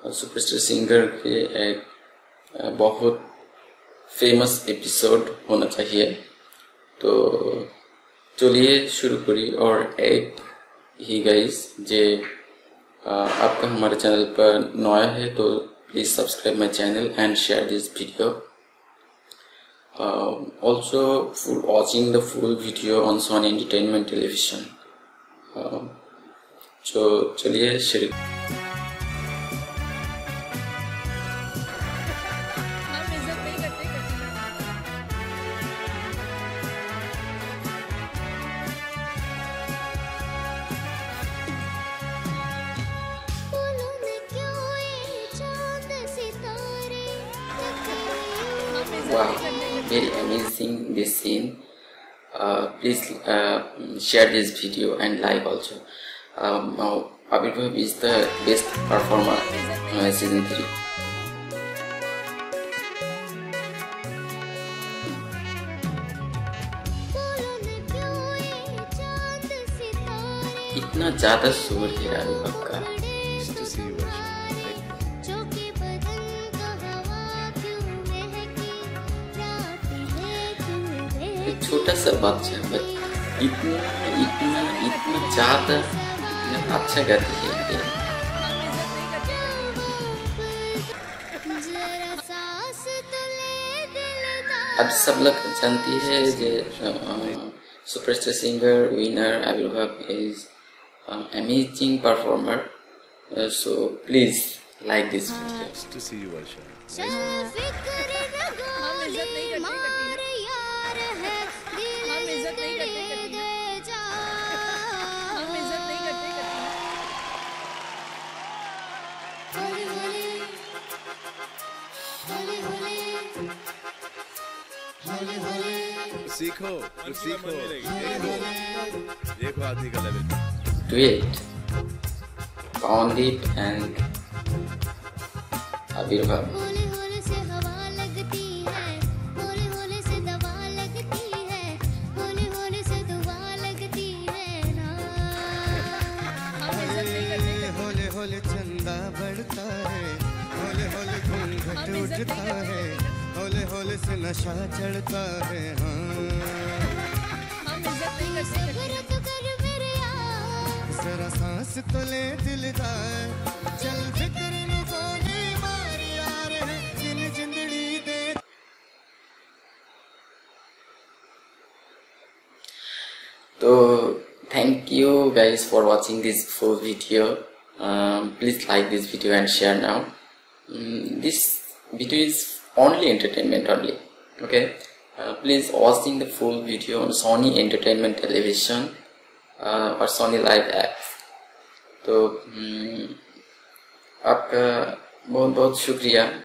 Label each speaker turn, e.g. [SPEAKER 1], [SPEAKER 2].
[SPEAKER 1] Superstar singer के एक बहुत फेमस एपिसोड होना चाहिए। तो चलिए शुरू करी। और एक ही गाइस जे आपका हमारे चैनल पर नया है तो please subscribe my channel and share this video. Also for watching the full video on Sony Entertainment Television। तो चलिए शुरू। Wow, very amazing this scene. Please share this video and like also. Now Abhirabh is the best performer season 3. इतना ज्यादा शोर है अभिभाव का। छोटा सा बच्चा बट इतना ज्यादा अच्छा गाती है। अब सब लोग जानती है जे superstar singer winner Avirbhav is amazing performer. So please like this video.
[SPEAKER 2] सीखो तो सीखो, देखो आदमी का level.
[SPEAKER 1] Duet, Pandit and Abhirabh।
[SPEAKER 3] होले होले चंदा बढ़ता है, होले होले घूंघट उठता है, होले होले से नशा चढ़ता है। जरा सांस तो ले दिलदार, चल फिक्र न कोनी मार यार है जिन जिंदड़ी दे।
[SPEAKER 1] तो thank you guys for watching this full video। Please like this video and share now। This video is only entertainment only, okay? Please watching the full video on Sony Entertainment Television or Sony Live app। तो आपका बहुत बहुत शुक्रिया।